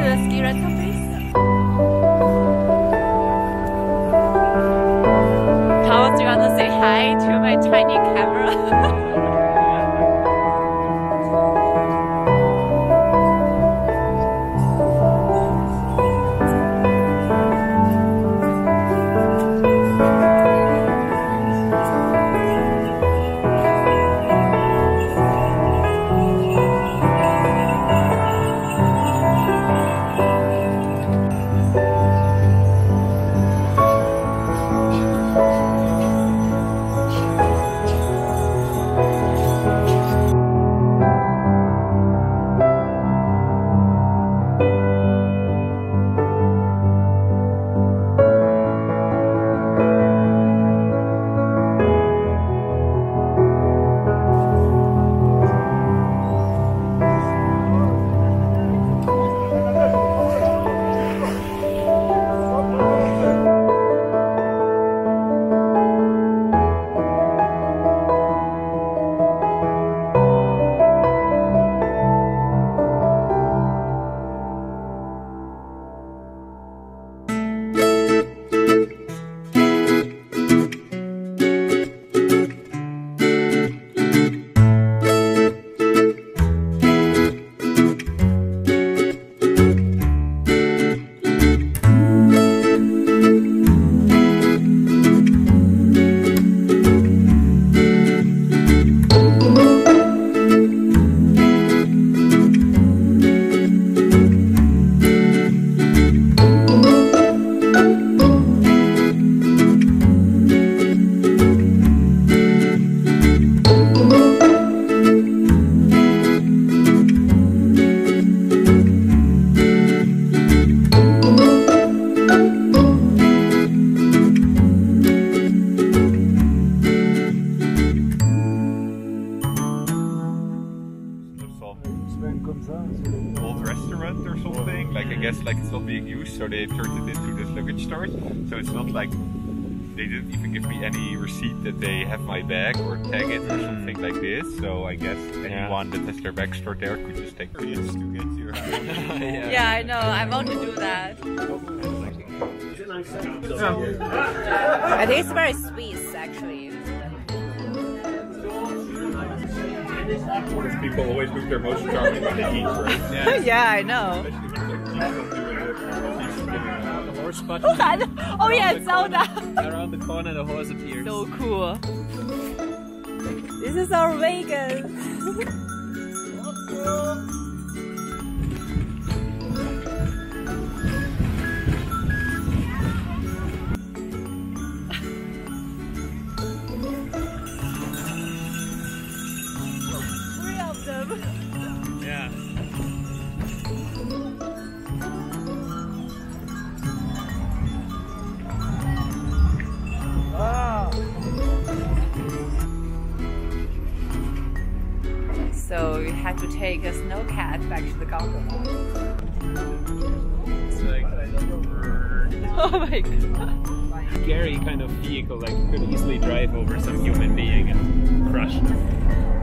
the ski rental place? Carl, do you want to say hi to my tiny camera? Old restaurant or something, like I guess like it's not being used, so they turned it into this luggage store. So it's not like they didn't even give me any receipt that they have my bag or tag it or something like this. So I guess anyone that has their bag stored there could just take it to get to your house. Yeah, I know. I want to do that. I think it's very Swiss, actually. People always look their most charming when they eat, right? Yeah, I know. The horse spot. Oh yeah, I saw that. Around the corner, the horse appears. So cool. This is our wagon. Yeah. So we had to take a snowcat back to the gondola. It's like Oh my god. scary kind of vehicle, like you could easily drive over some human being and crush them.